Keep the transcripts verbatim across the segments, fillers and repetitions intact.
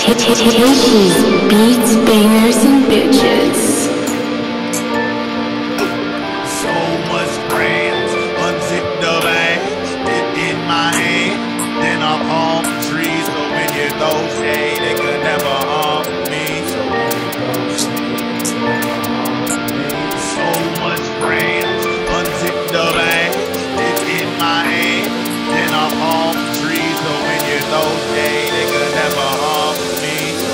Tayshie's beats, bangers, and bitches. So much grams, unzip the bag, it in my hand, then I palm trees. So when you throw shade, they could never harm me. So when you throw shade, so much grams, unzip the bag, it in my hand, then I palm trees. So when you throw shade, they could never harm me.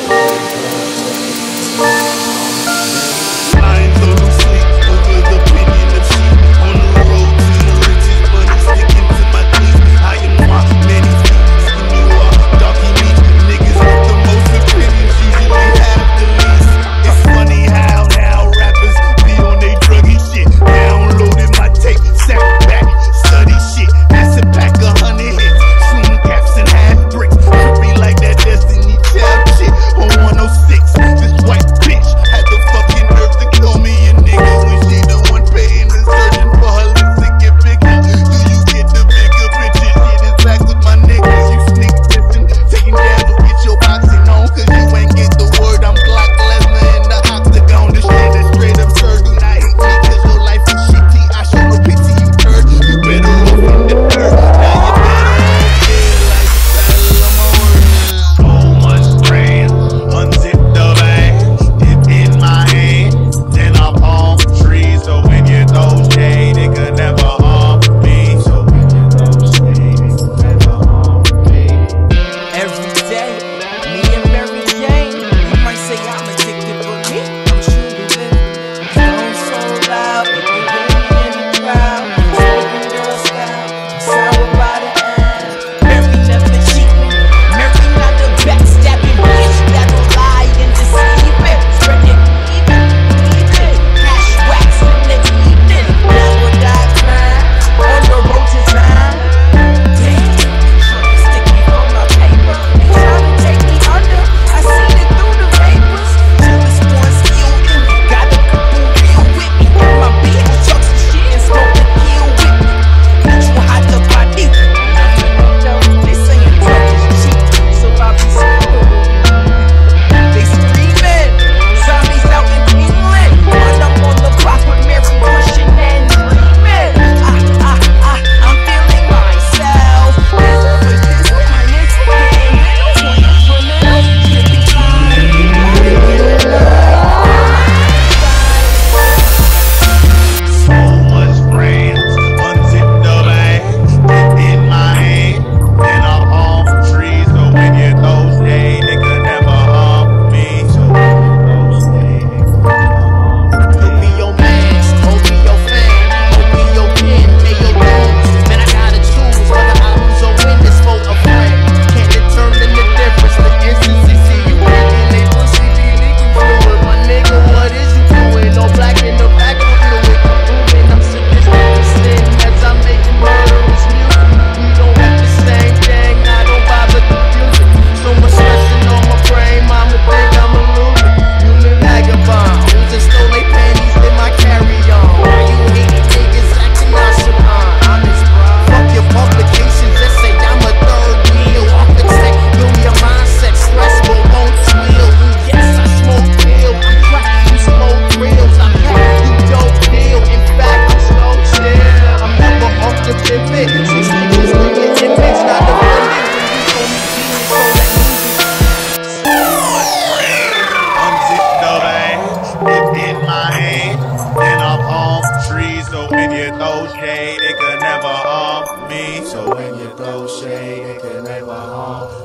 So when you throw shade, it could never harm me. So when you throw shade, it could never harm me.